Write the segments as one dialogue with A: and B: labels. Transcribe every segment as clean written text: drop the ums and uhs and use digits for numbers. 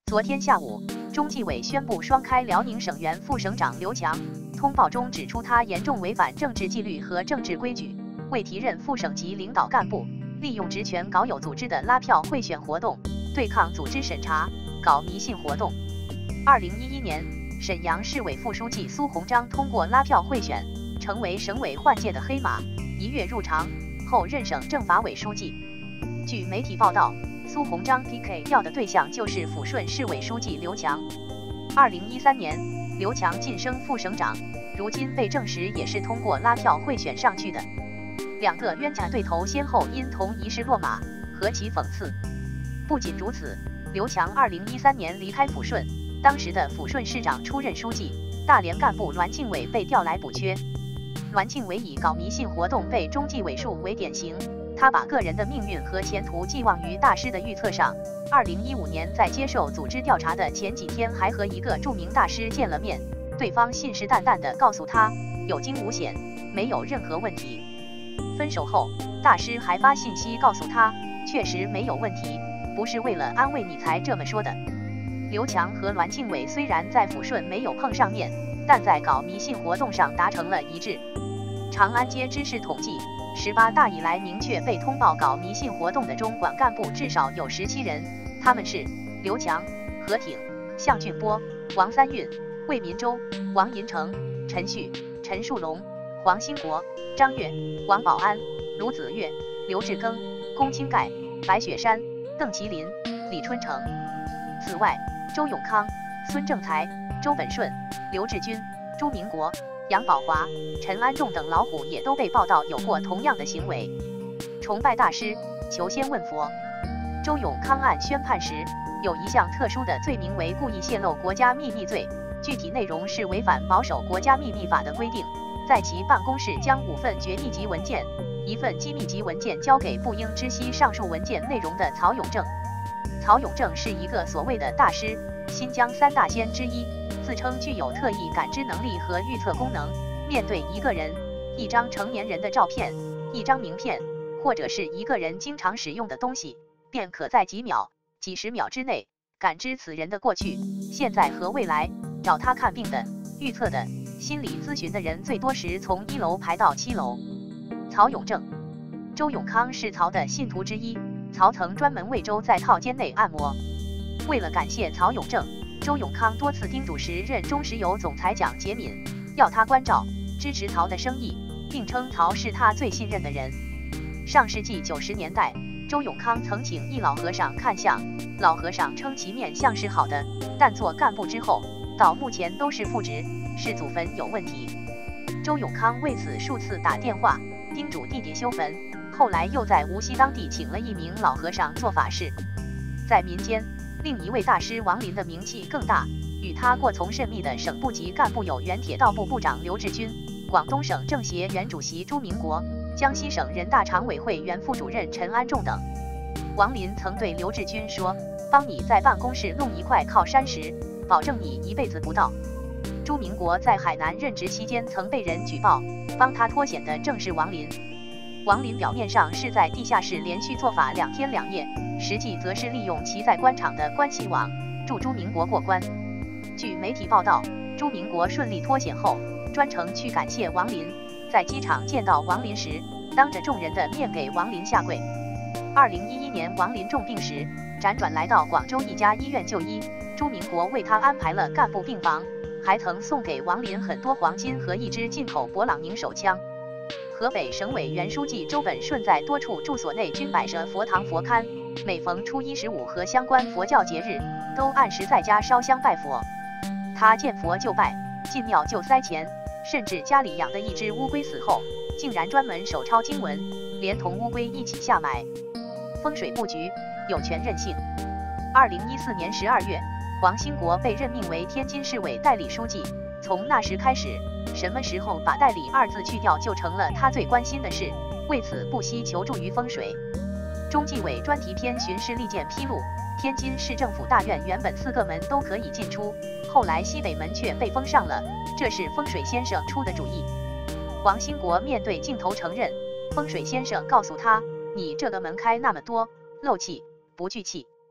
A: 昨天下午，中纪委宣布双开辽宁省原副省长刘强。通报中指出，他严重违反政治纪律和政治规矩，未提任副省级领导干部，利用职权搞有组织的拉票贿选活动，对抗组织审查，搞迷信活动。2011年，沈阳市委副书记苏鸿章通过拉票贿选，成为省委换届的黑马，一跃入常，后任省政法委书记。据媒体报道，苏鸿章 PK 掉的对象就是抚顺市委书记刘强。2013年，刘强晋升副省长，如今被证实也是通过拉票贿选上去的。两个冤家对头先后因同一事落马，何其讽刺！不仅如此，刘强2013年离开抚顺，当时的抚顺市长出任书记，大连干部栾庆伟被调来补缺。栾庆伟以搞迷信活动被中纪委树为典型，他把个人的命运和前途寄望于大师的预测上。2015年在接受组织调查的前几天，还和一个著名大师见了面，对方信誓旦旦地告诉他有惊无险，没有任何问题。分手后，大师还发信息告诉他，确实没有问题，不是为了安慰你才这么说的。刘强和栾庆伟虽然在抚顺没有碰上面，但在搞迷信活动上达成了一致。长安街知识统计，18大以来明确被通报搞迷信活动的中管干部至少有17人，他们是刘强、何挺、向俊波、王三运、魏民洲、王银成、陈旭、陈树龙、黄兴国、张悦、王保安、卢子越、刘志庚、龚清盖、白雪山、邓麒麟、李春城。此外，周永康、孙正才、周本顺、刘志军、朱明国、杨宝华、陈安仲等老虎也都被报道有过同样的行为。崇拜大师，求仙问佛。周永康案宣判时，有一项特殊的罪名为故意泄露国家秘密罪，具体内容是违反保守国家秘密法的规定，在其办公室将5份决议级文件、1份机密级文件交给不应知悉上述文件内容的曹永正。曹永正是一个所谓的大师，新疆3大仙之一，自称具有特异感知能力和预测功能。面对一个人、一张成年人的照片、一张名片，或者是一个人经常使用的东西，便可在几秒、几十秒之内感知此人的过去、现在和未来。找他看病的、预测的、心理咨询的人最多时从1楼排到7楼。曹永正、周永康是曹的信徒之一，曹曾专门为周在套间内按摩。为了感谢曹永正，周永康多次叮嘱时任中石油总裁蒋洁敏，要他关照支持曹的生意，并称曹是他最信任的人。上世纪90年代，周永康曾请一老和尚看相，老和尚称其面相是好的，但做干部之后，到目前都是副职，是祖坟有问题。周永康为此数次打电话叮嘱弟弟修坟，后来又在无锡当地请了一名老和尚做法事。在民间，另一位大师王林的名气更大，与他过从甚密的省部级干部有原铁道部部长刘志军、广东省政协原主席朱明国、江西省人大常委会原副主任陈安仲等。王林曾对刘志军说，帮你在办公室弄一块靠山石，保证你一辈子不倒。朱明国在海南任职期间曾被人举报，帮他脱险的正是王林。王林表面上是在地下室连续做法2天2夜，实际则是利用其在官场的关系网助朱明国过关。据媒体报道，朱明国顺利脱险后，专程去感谢王林，在机场见到王林时，当着众人的面给王林下跪。2011年王林重病时，辗转来到广州一家医院就医，朱明国为他安排了干部病房，还曾送给王林很多黄金和一支进口勃朗宁手枪。河北省委原书记周本顺在多处住所内均摆设佛堂佛龛，每逢初一15和相关佛教节日，都按时在家烧香拜佛。他见佛就拜，进庙就塞钱，甚至家里养的一只乌龟死后，竟然专门手抄经文，连同乌龟一起下埋。风水布局有权任性。2014年12月，黄兴国被任命为天津市委代理书记，从那时开始，什么时候把代理2字去掉就成了他最关心的事，为此不惜求助于风水。中纪委专题篇巡视利剑披露，天津市政府大院原本4个门都可以进出，后来西北门却被封上了，这是风水先生出的主意。黄兴国面对镜头承认，风水先生告诉他，你这个门开那么多，漏气不聚气。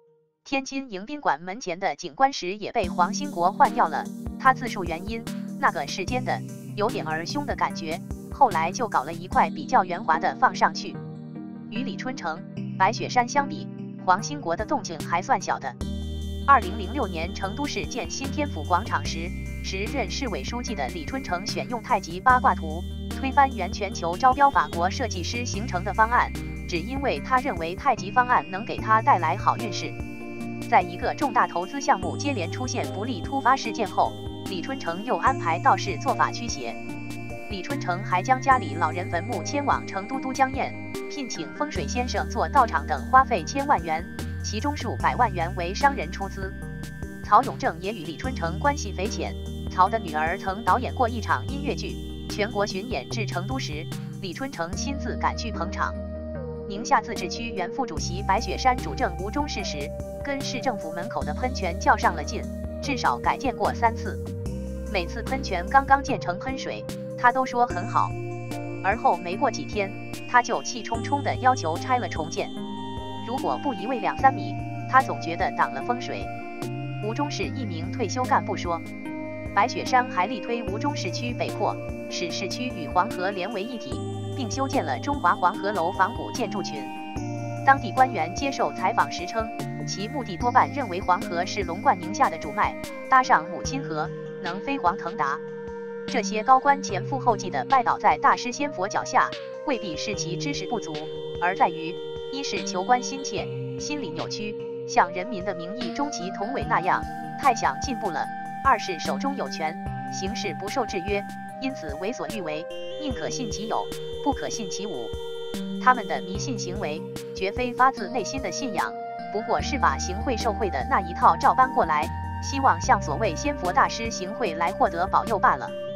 A: 天津迎宾馆门前的景观石也被黄兴国换掉了，他自述原因，那个是尖的，有点儿凶的感觉，后来就搞了一块比较圆滑的放上去。与李春城、白雪山相比，黄兴国的动静还算小的。2006年成都市建新天府广场时，时任市委书记的李春城选用太极八卦图，推翻原全球招标法国设计师形成的方案，只因为他认为太极方案能给他带来好运势。在一个重大投资项目接连出现不利突发事件后，李春城又安排道士做法驱邪。李春城还将家里老人坟墓迁往成都都江堰，聘请风水先生做道场等，花费1000万元，其中数百万元为商人出资。曹永正也与李春城关系匪浅，曹的女儿曾导演过一场音乐剧，全国巡演至成都时，李春城亲自赶去捧场。宁夏自治区原副主席白雪山主政吴中市时，跟市政府门口的喷泉较上了劲，至少改建过3次。每次喷泉刚刚建成喷水，他都说很好，而后没过几天，他就气冲冲地要求拆了重建。如果不移位2-3米，他总觉得挡了风水。吴中市一名退休干部说，白雪山还力推吴中市区北扩，使市区与黄河连为一体，并修建了中华黄河楼仿古建筑群。当地官员接受采访时称，其目的多半认为黄河是龙贯宁夏的主脉，搭上母亲河，能飞黄腾达。这些高官前赴后继地拜倒在大师仙佛脚下，未必是其知识不足，而在于一是求官心切，心理扭曲，像人民的名义终极同委那样，太想进步了；二是手中有权，行事不受制约，因此为所欲为，宁可信其有，不可信其无。他们的迷信行为，绝非发自内心的信仰，不过是把行贿受贿的那一套照搬过来，希望向所谓仙佛大师行贿来获得保佑罢了。